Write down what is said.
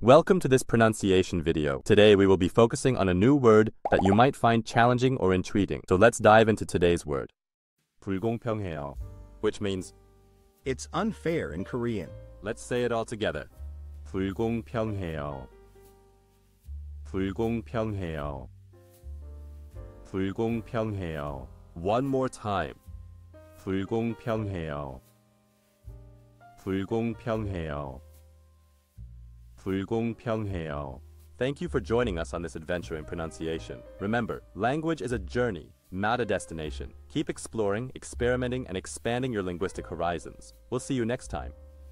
Welcome to this pronunciation video. Today we will be focusing on a new word that you might find challenging or intriguing. So let's dive into today's word. 불공평해요, which means It's unfair in Korean. let's say it all together. 불공평해요. 불공평해요. 불공평해요. One more time. 불공평해요. 불공평해요. 불공평해요. Thank you for joining us on this adventure in pronunciation. Remember, language is a journey, not a destination. Keep exploring, experimenting, and expanding your linguistic horizons. We'll see you next time.